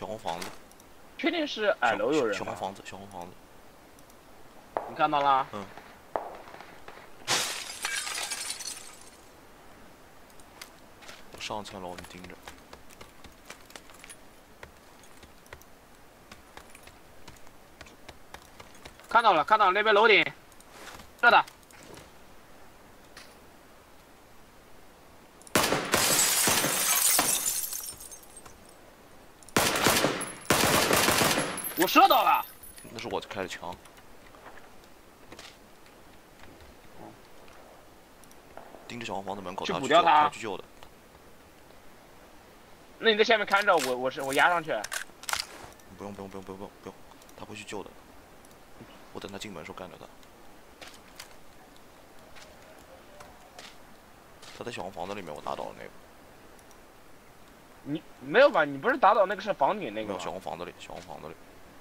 小红房子。 确定是矮楼有人吗？ 小红房子，小红房子。 你看到了？ 嗯。我上层楼，你盯着。 看到了，看到了，那边楼顶，这的。我射到了。 那是我开的枪。盯着小红房子门口， 去补掉他， 去救的。 那你在下面看着我压上去。 不用，他会去救的。我等他进门的时候干掉他。他在小红房子里面，我打倒了那个。 你没有吧？你不是打倒那个是房顶那个吗？ 没有，小红房子里，小红房子里。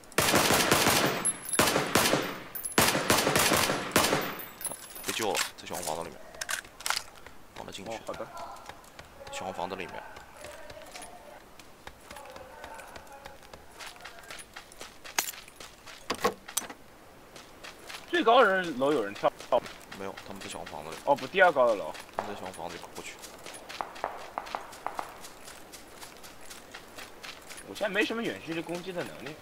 他被救了，在小红房子里面。放他进去。 好的。 小红房子里面。 最高楼有人跳。 没有，他们在小红房子里。 哦，不，第二高的楼。 他们在小红房子里过去。 我现在没什么远距离攻击的能力。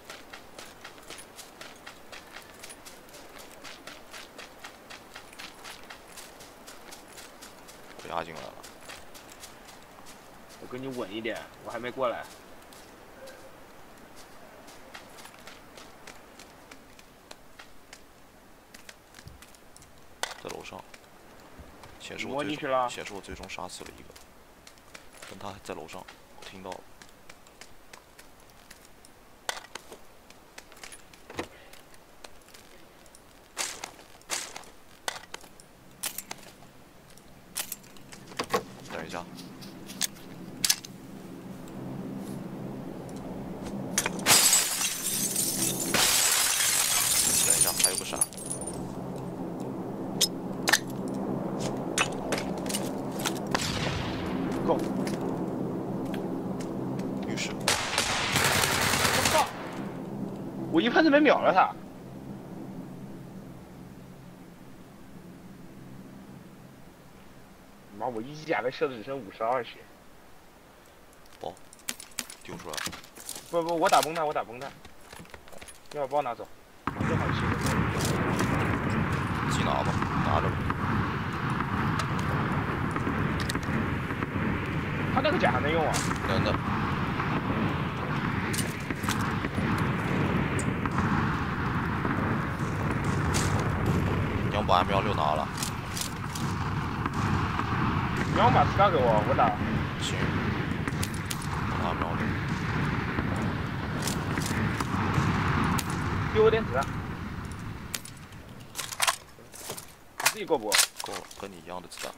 我压进来了。 我跟你稳一点，我还没过来。 在楼上。显示我最终杀死了一个。但他还在楼上，我听到了。等一下。等一下，还有个闪。 够。 浴室。 我操！我一喷子没秒了他。妈，我一机甲被射的只剩52血。 包丢出来了。 不，我打崩他，要把包拿走。正好7个。 自己拿吧，拿着。 他那个甲还能用啊？ 能的。你要把 M16拿了。 你要把斯卡给我，我打。 行。我拿 M16。 给我点子弹。你自己够不够？ 够了，跟你一样的子弹。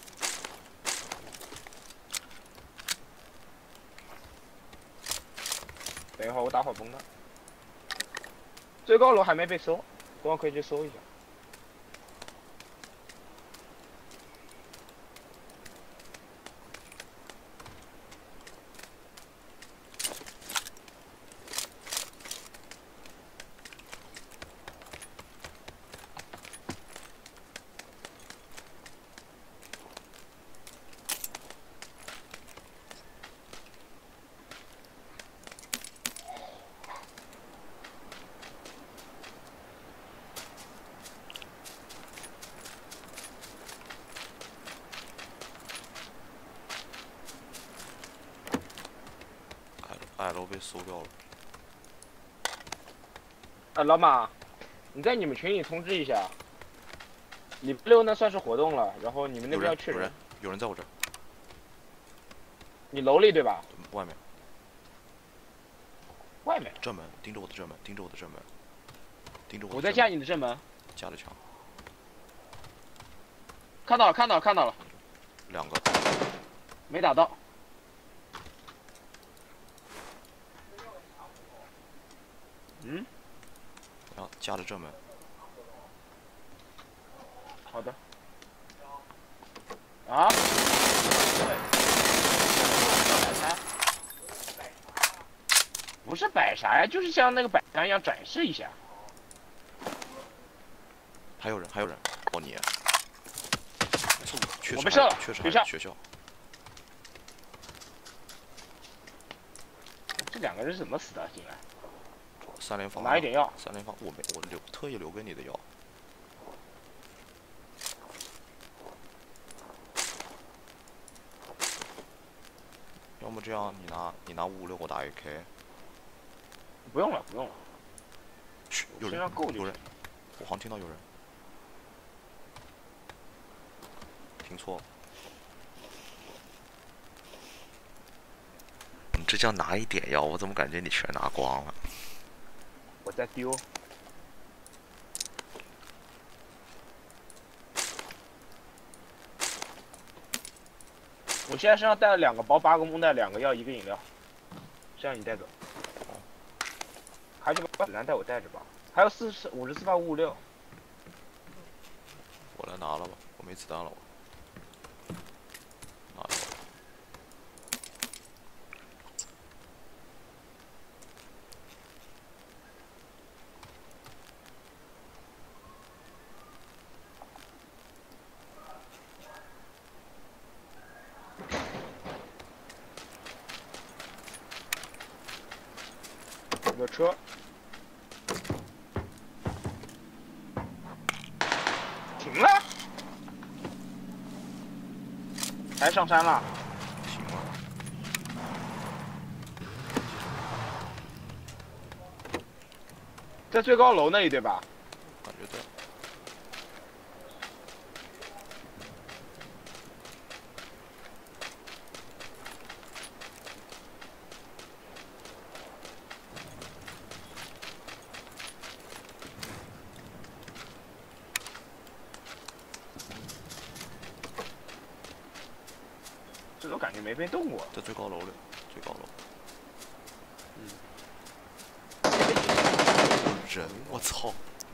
等一会儿我打会崩他。最高楼还没被搜，等会可以去搜一下。 矮楼被搜掉了。 老马，你在你们群里通知一下，礼拜6那算是活动了，然后你们那边要去人。 有人在我这儿。 你楼里对吧？ 外面。 外面。 正门，盯着我的正门，盯着我的正门，盯着我。 我在架你的正门。 架的墙。 看到了，看到了，看到了。 2个。 没打到。嗯。 然后架着正门。 好的。啊？ 不是摆啥呀，就是像那个摆摊一样展示一下。 还有人，哦你，确实我被射了， 确实学校。 学校。 这两个人是怎么死的？进来。 3连发。 拿一点药。 3连发，我特意留给你的药。要么这样，你拿556，我打 AK。 不用了，不用了。 嘘，有人，有人，我好像听到有人。听错了。你这叫拿一点药，我怎么感觉你全拿光了？ 我在丢。我现在身上带了2个包，8个木袋，2个药，1个饮料，这样你带走。还有把子弹带我带着吧，还有54发556。 我来拿了吧，我没子弹了。拿了吧。 有车。停了。还上山了。 行了。 在最高楼那里对吧？ 感觉对。 这都感觉没被动过。 在最高楼里，最高楼。有人，我操！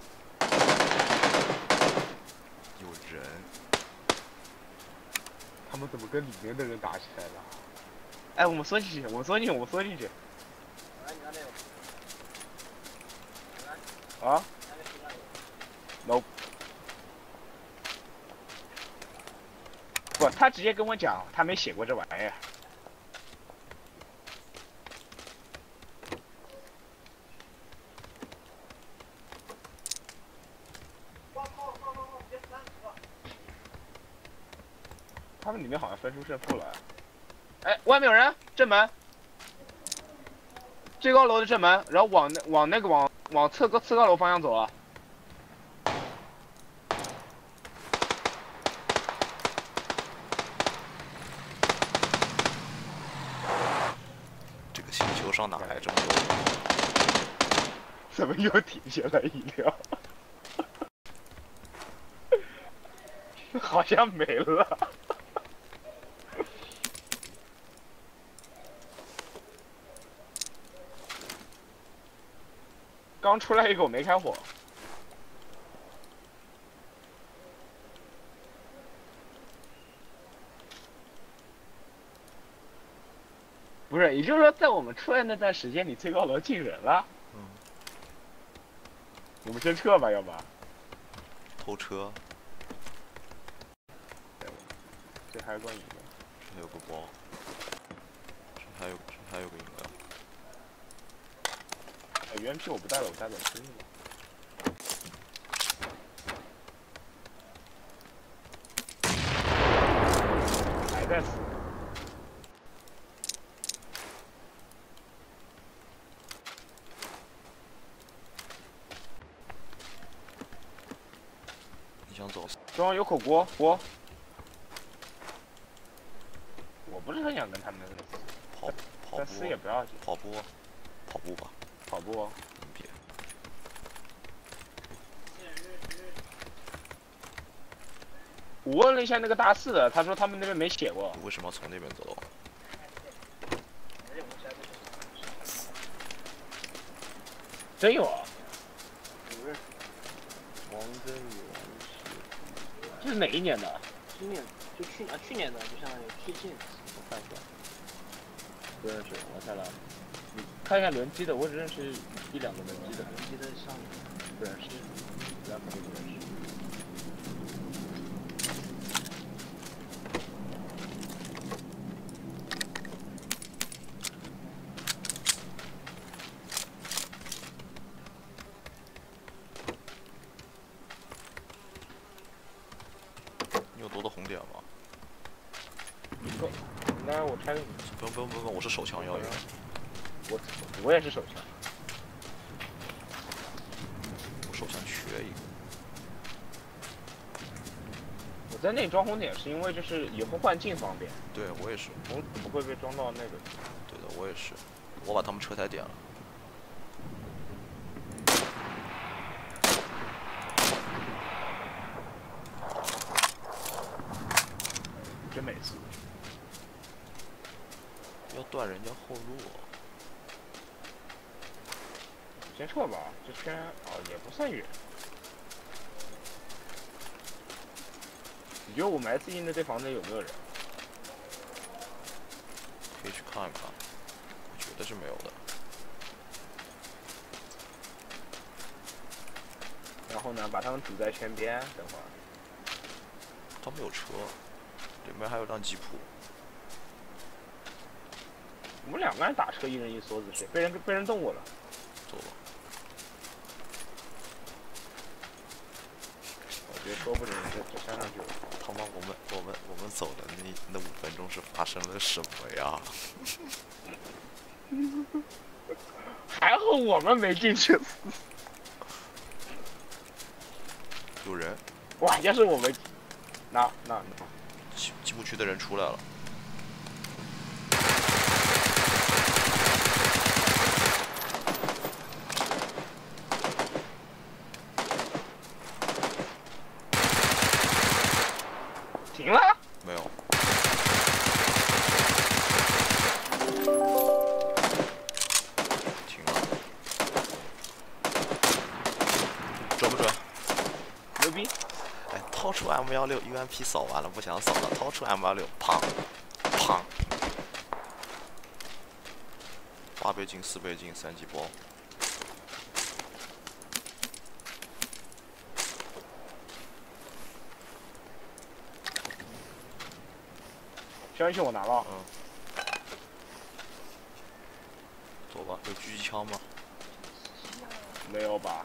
有人。 他们怎么跟里面的人打起来了？哎，我们缩进去，我们缩进去，我们缩进去。啊 ？No。不，他直接跟我讲，他没写过这玩意儿。他们里面好像分出胜负了。哎，外面有人，正门，最高楼的正门，然后往次高楼方向走了。 这个星球上哪来这么多人？ 怎么又停下来一辆？好像没了。刚出来一个，我没开火。不是，也就是说，在我们出来那段时间里，最高楼进人了。我们先撤吧，要不？ 偷车。 这还有个饮料。 这还有个包。这还有个饮料。 原皮我不带了，我带本吃的。还在死。 你想走？ 中央有口锅，锅。我不是很想跟他们跑步。 但死也不要紧。 跑步吧。 跑步。 别。 我问了一下那个大四的，他说他们那边没写过。 为什么要从那边走？ 真有啊！ 王真宇， 这是哪一年的？ 今年就去年的，就相当于最近。我看一下，不认识，我看了。 看一下轮机的，我只认识1、2个轮机的，轮机的上不认识，两个都不认识。 你有多的红点吗？ 一个，那我拆给你。 不用，我是手枪要有。 我也是手枪。 我手枪缺一个。 我在那里装红点是因为就是以后换镜方便。 对我也是。 红不会被装到那个。 对的，我也是。我把他们车台点了。 真没事。 要断人家后路。 先撤吧，这圈也不算远。你觉得我们 S 营的这房子有没有人？ 可以去看一看，我觉得是没有的。 然后呢，把他们堵在圈边，等会儿。 他们有车，对面还有辆吉普。 我们2个人打车，1人1梭子，谁被人动我了？ 走吧。 我觉得说不准这山上就有。 他妈，我们走的那5分钟是发生了什么呀？ 还好我们没进去。 有人。 哇，要是我们，那。 吉普区的人出来了。 停了？ 没有。停了。准不准？ 牛逼！ 哎，掏出 M16 UMP 扫完了，不想扫了，掏出 M16，砰，砰。8倍镜、4倍镜、3级包。 消音器我拿了。 走吧，有狙击枪吗？ 没有吧？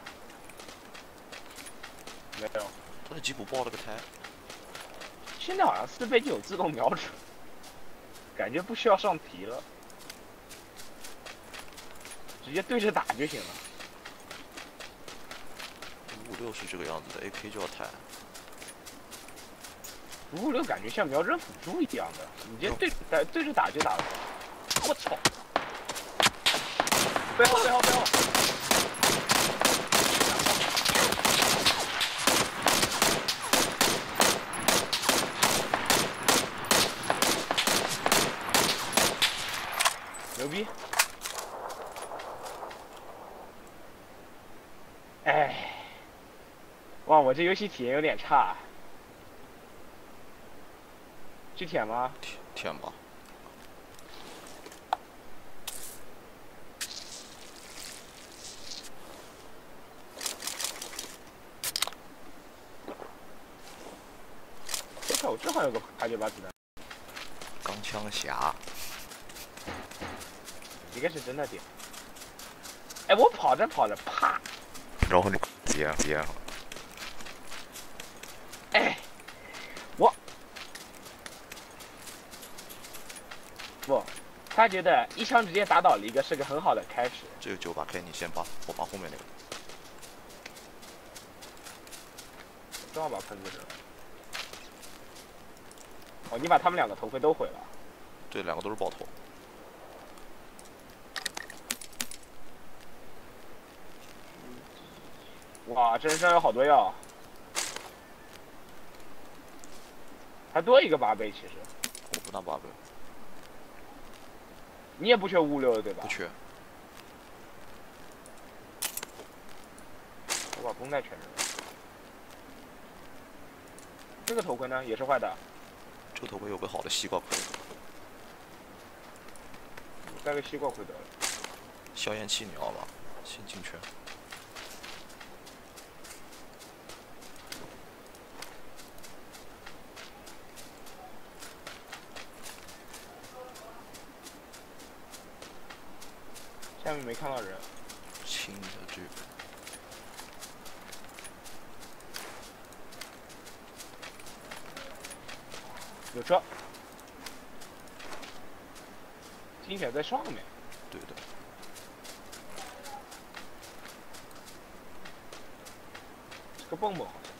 没有。 他的吉普爆了个胎。 现在好像4倍镜有自动瞄准，感觉不需要上题了，直接对着打就行了。 556是这个样子的 ，AK 就要抬。 556感觉像瞄准辅助一样的，你直接对着打就打了。我操！背后！牛逼！哎，哇，我这游戏体验有点差。去舔吗？ 舔吧。 我正好有个898子弹。 钢枪侠。 一个是真的点。哎，我跑着，啪！ 然后你接。 哎，不，他觉得一枪直接打倒了一个是个很好的开始。 这个9把K，你先拔，我拔后面那个。 正好把喷子扔。哦，你把他们2个头盔都毁了。 对，2个都是爆头。 哇，这人身上有好多药，还多一个8倍，其实。 我不拿8倍。 你也不缺556的对吧？ 不缺。 我把绷带全扔了。这个头盔呢，也是坏的。 这个头盔有个好的西瓜盔。 戴个西瓜盔得了。 消焰器你要吧？先进去。 下面没看到人。 轻的这个。 有车。听起来在上面。 对的。 这个蹦蹦好像。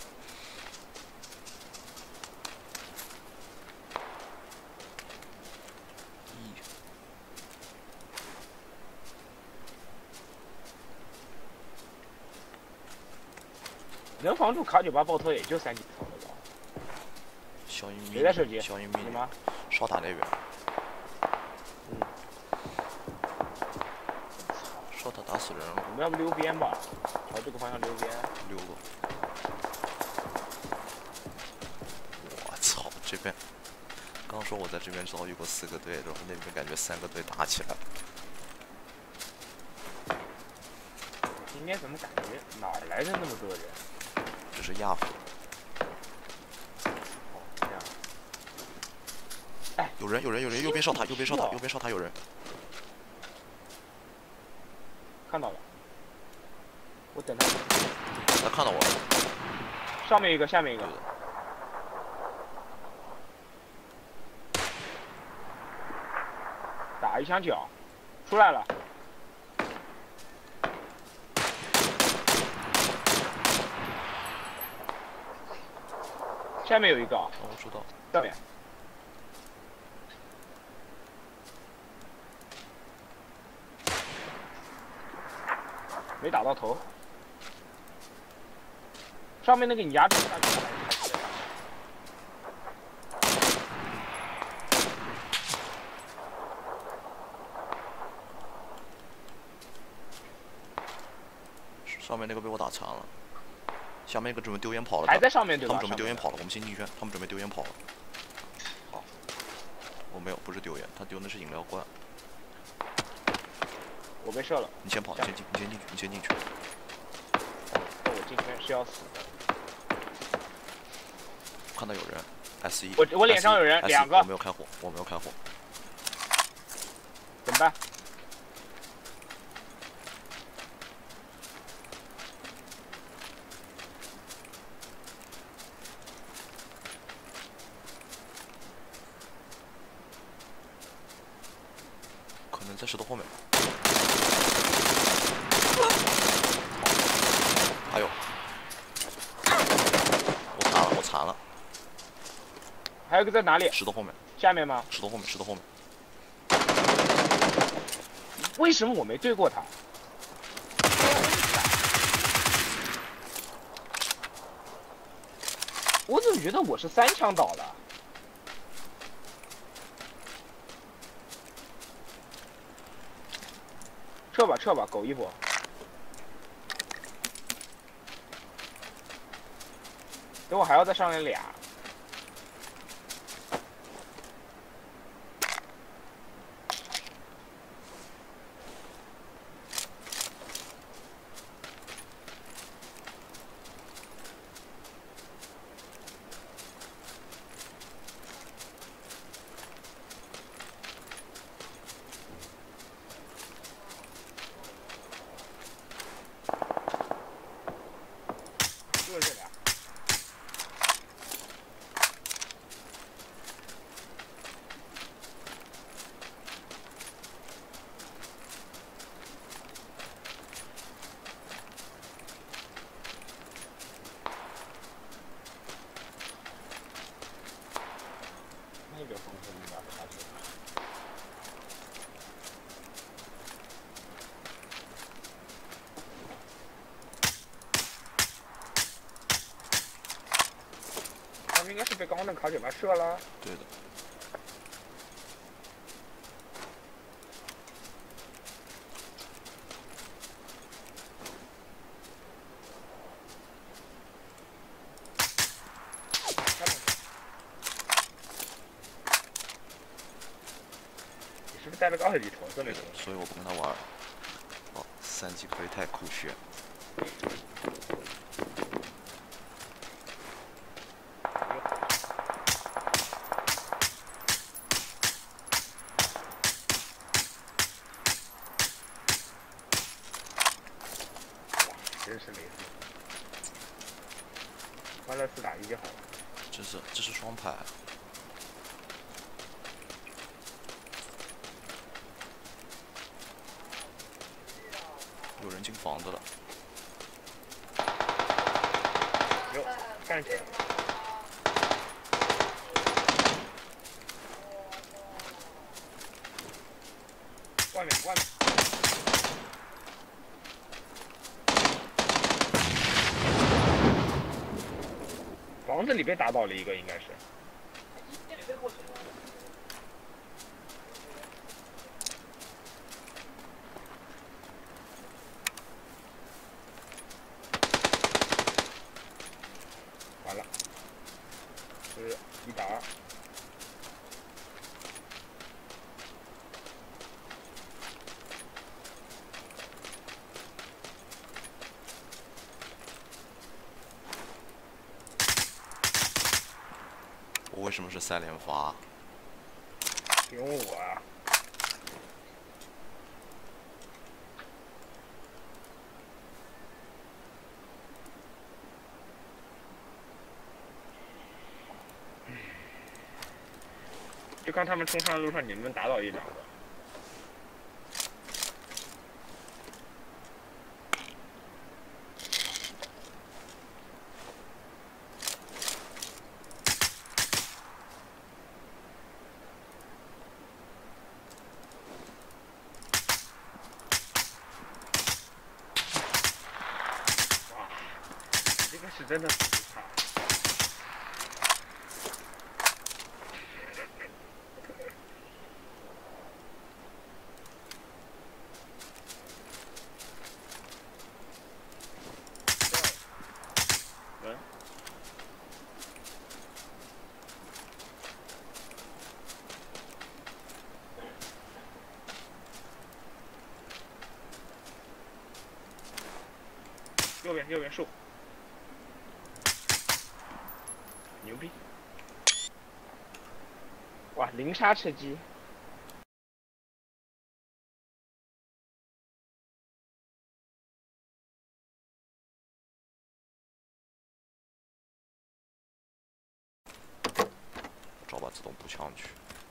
能防住卡98爆头也就3级头了吧？ 消音迷， 谁在射击？ 消音迷你吗？ 少打那边。少他打死人了。 我们要不溜边吧？朝这个方向溜边。 溜个。我操，这边。刚说我在这边遭遇过4个队，然后那边感觉3个队打起来了。 今天怎么感觉哪儿来的那么多人？ 这是亚服。 哦，这样。哎， 有人，右边烧塔，右边烧塔有人。 看到了。我等他。 他看到我了。 上面一个，下面一个。打一枪脚，出来了。下面有一个。 哦，我知道。 上面。没打到头。上面那个你压住下去了。 上面那个被我打残了。下面一个准备丢烟跑了， 还在上面对吧？ 他们准备丢烟跑了，我们先进圈。他们准备丢烟跑了。好，我没有，不是丢烟，他丢的是饮料罐。 我被射了。 你先跑，你先进去。 我进圈是要死的。 看到有人 ，S1。 我脸上有人，2个。 我没有开火。 怎么办？ 可能在石头后面。还有，我残了。 还有一个在哪里？ 石头后面。 下面吗？ 石头后面。 为什么我没对过他？我怎么觉得我是3枪倒的？撤吧，苟一波。等我还要再上来俩。就是这俩。那个风筝应该不下去了。他们应该是被刚刚那卡98射了。 对的。 你是不是带了个2级橙色那种？ 所以我不跟他玩。 3级可以太酷炫。 真是没事。欢乐4打1就好了。 这是双排。有人进房子了。 哟，站起来。外面。房子里被打倒了一个，应该是。完了，是1打2。 我为什么是3连发？ 凭我啊！就看他们冲上的路上，你们打倒1、2个。哇，这个是真的不差。右边树，牛逼！哇，0杀吃鸡！ 找把自动步枪去。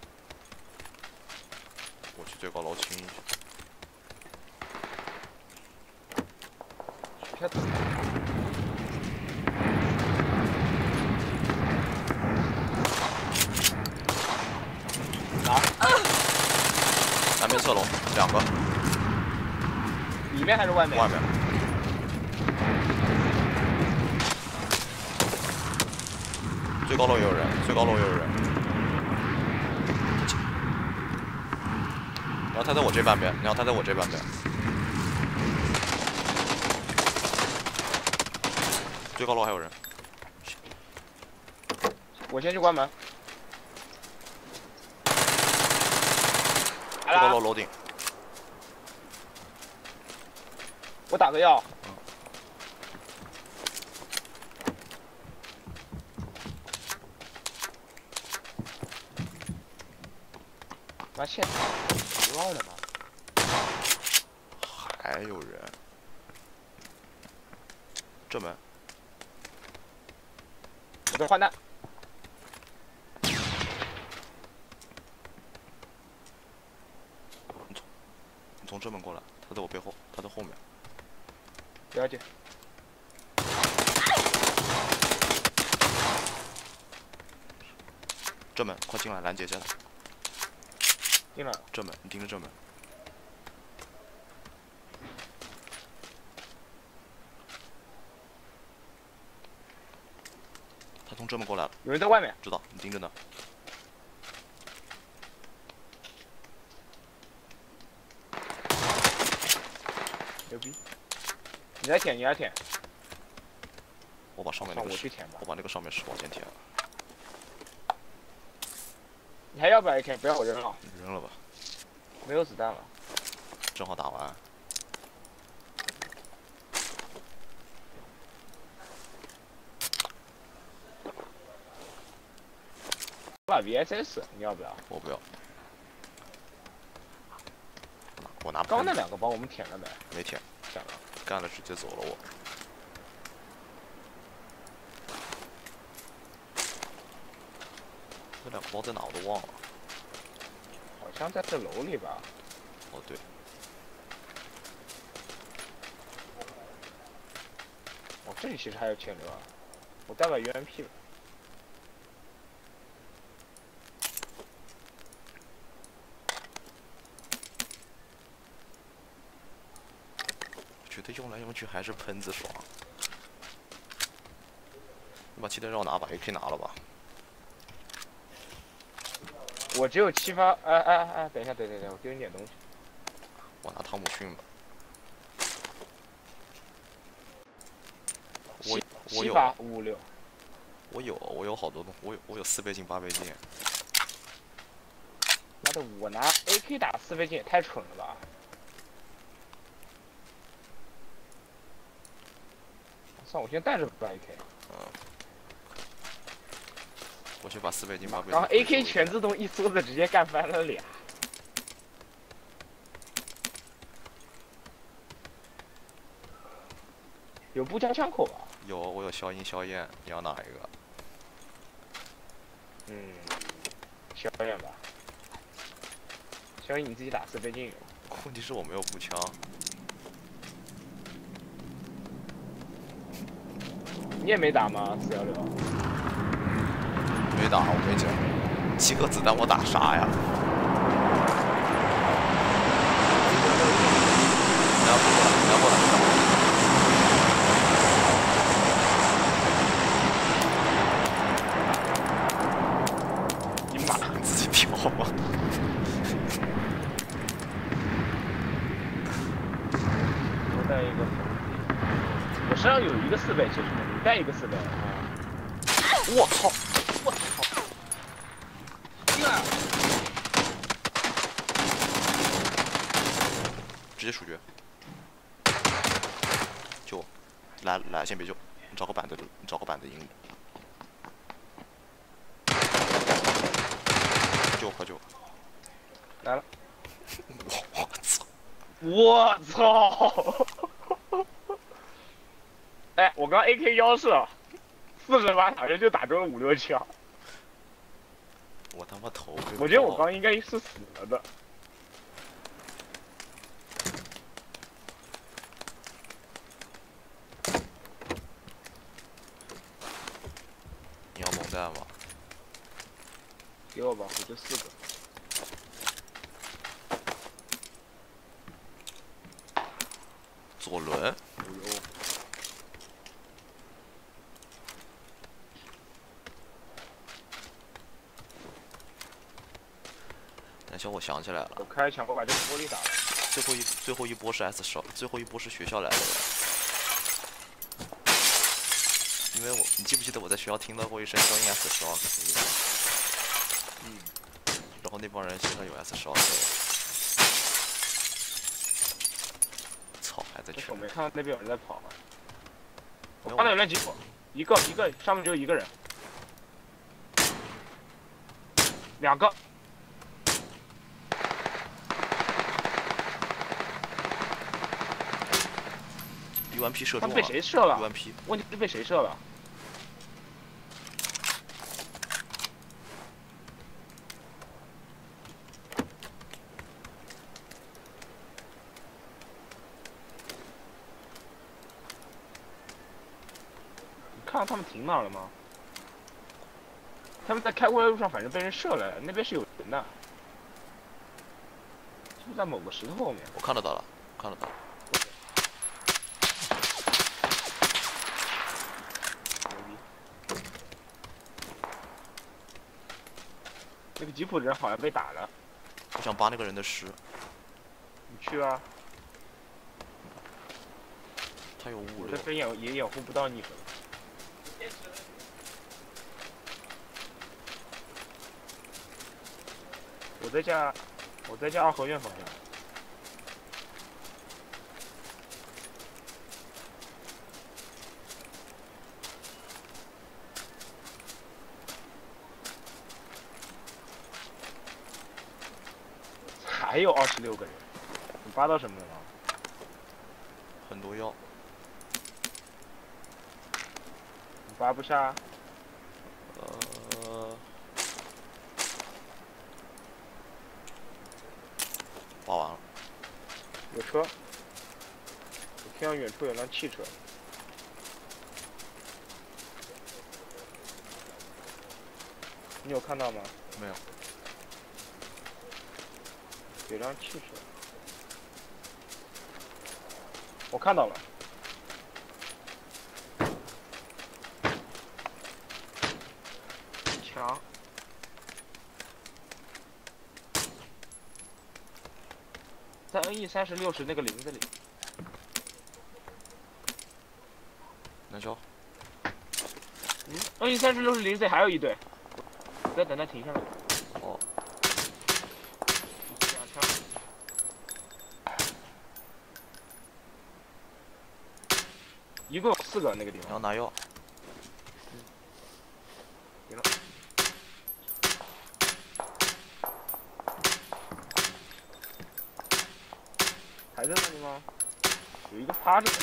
我去最高楼清一下。 别打！ 南边侧楼2个。 里面还是外面？ 外面。最高楼也有人，然后他在我这半边，最高楼还有人。 我先去关门。 最高楼楼顶。 我打个药。妈，现场不要了吗？ 还有人。正门。 我在换弹。 你从正门过来，他在我背后，他在后面。 了解。 正门，快进来拦截下来。 进来。 正门，你盯着正门。他从正门过来了。 有人在外面。 知道，你盯着呢。 牛逼！你来舔， 我把上面那个我去舔吧。 我把那个上面石往前舔了。 你还要不要 AK？ 不要，我扔了。 扔了吧。 没有子弹了。 正好打完。 把 VSS，你要不要？ 我不要。我拿刚刚那喷子两个帮我们舔了没？ 没舔， 舔了。 干了直接走了我。这两个包在哪我都忘了。 好像在这楼里吧。 哦对。 哦，这里其实还有潜流啊。我带把 UMP 吧。 我觉得用来用去还是喷子爽。你把气弹让我拿，把 AK 拿了吧。 我只有7发，等一下，我丢你点东西。 我拿汤姆逊吧。我 7 有发556。 我有好多东，我有4倍镜8倍镜。 妈的，我拿 AK 打4倍镜也太蠢了吧！算我先带着把 AK。 我先把4倍镜8倍镜。 然后 AK 全自动一梭子直接干翻了俩。有步枪枪口吧？ 有，我有消音消焰，你要哪一个？ 消焰吧。消焰你自己打4倍镜。 问题是我没有步枪。 你也没打吗？416。 没打，我没讲。7颗子弹我打啥呀？来过来。 你妈！ 你自己跳吧。 多带一个。我身上有一个4倍，其实你带一个4倍啊。我操！进来！ 直接处决。救我！来，先别救，你找个板子赢。救我，快救我！ 来了。 我操！ 我操！哎，我刚 AK 腰射，48好像就打中了5、6枪。 我他妈头！ 我觉得我刚应该是死了的。 你要蒙弹吗？ 给我吧，我就4个。 左轮。等下我想起来了。 我开枪，我把这个玻璃打了。 最后一波是 S12，最后一波是学校来的人。因为你记不记得我在学校听到过一声消音 S12？然后那帮人身上有 S12。操，还在圈。 我没看到那边有人在跑。我看到有辆吉普，一个上面只有一个人。2个。 UMP 射中了。 他被谁射了 ？UMP。 问题是被谁射了？你看到他们停哪了吗？他们在开过来的路上，反正被人射了，那边是有人的，就在某个石头后面。 我看得到了，看得到了。 那个吉普的人好像被打了。 我想扒那个人的尸。 你去啊。 他有556。 这边也掩护不到你了。我在家2合院方向。 还有26个人，你扒到什么了吗？ 很多药。 你扒不下？ 扒完了。 有车，我听到远处有辆汽车。你有看到吗？ 没有。 有辆汽车。我看到了。墙。在 NE3060那个林子里。 能交。 NE3060林子里还有一队，再等他停下来。 哦。 2枪。一共有4个那个地方。 要拿药。 行了。还在那里吗？有一个趴着的。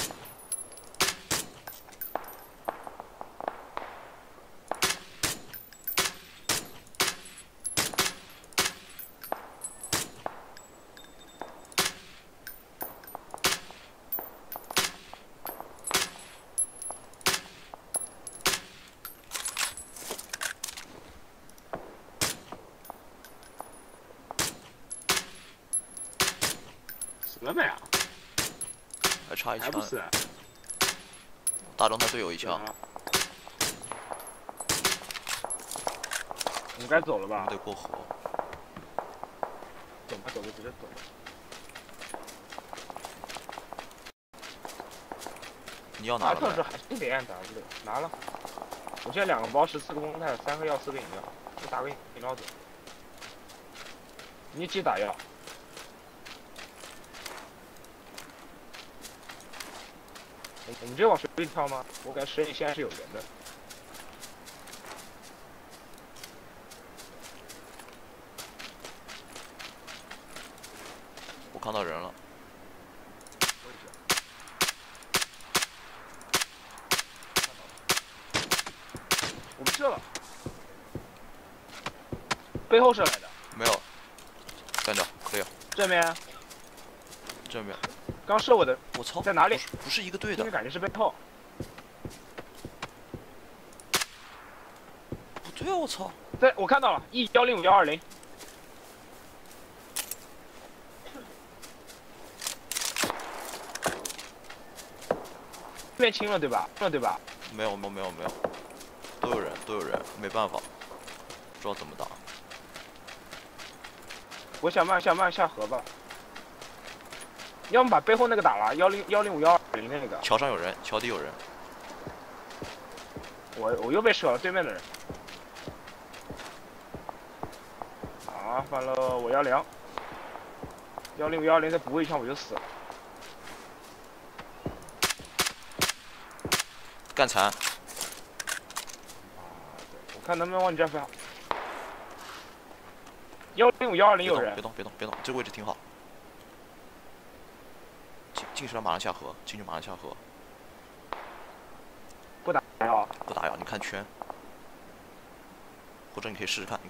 死了没啊？ 还差一枪。 还不死？ 打中他队友一枪。 我们该走了吧？ 我们得过河。 走吧，走吧，直接走吧。 你要拿了没？ 特是还是点 W， 拿了。我现在2个包14个绷带，3个药4个饮料，我打个饮料走。你记打药。我们直接往水里跳吗？我感觉水里现在是有人的。 我看到人了。 我们射了。背后射来的。 没有。干掉，可以。 正面。 正面。 刚射我的。 我操！ 在哪里？ 不是一个队的。 感觉是背后。 不对啊！我操！ 我看到了，105-120。这边清了对吧？对吧？ 没有，都有人，没办法，不知道怎么打。 我想慢下河吧。要么把背后那个打了，105-120那个。 桥上有人，桥底有人。 我又被射了，对面的人。啊，完了，我要凉。105-120再补一枪我就死了。 干残。 我看能不能往你这飞好。105-120有人。 别动，这个位置挺好。进去了马上下河，进去马上下河。 不打药。 不打药，你看圈。或者你可以试试看，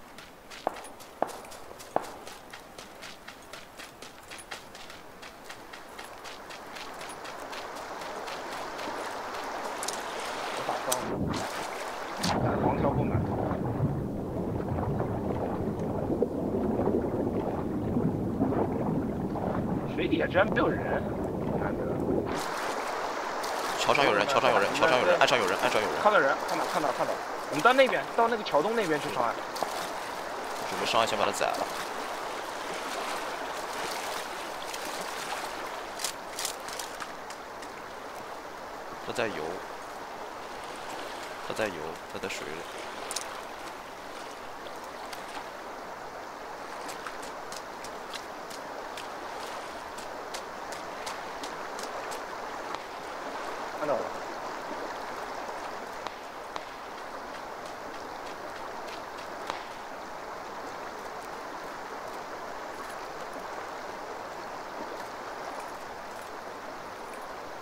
我打伤了，但是黄条不满。水底下居然没有人，难得。 桥上有人，岸上有人。 看到人，看到。我们到那边，到那个桥洞那边去上岸。 准备上岸先把他宰了。他在游，他在水里。 看到了。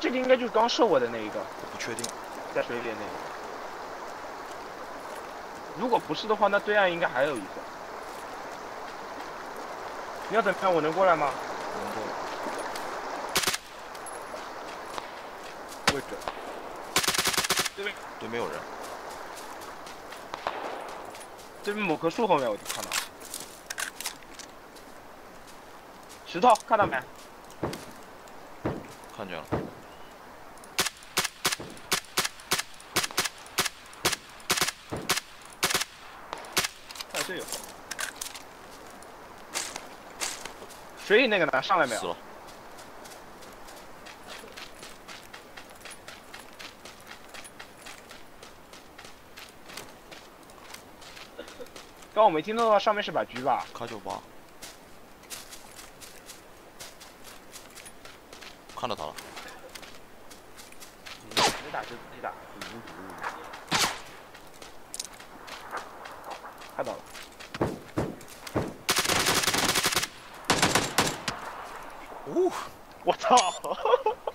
这个应该就是刚射我的那一个， 我不确定。 在水里的那个。如果不是的话，那对岸应该还有一个。你要怎么样？我能过来吗？ 能过。 位置。对面， 对面有人。 对面某棵树后面我就看到。石头看到没？ 看见了。 看队友。水里那个呢？上来没有？ 死了。 刚我没听到上面是把狙吧？ 卡98。看到他了。 没打就自己打，看到了。 哦， 我操！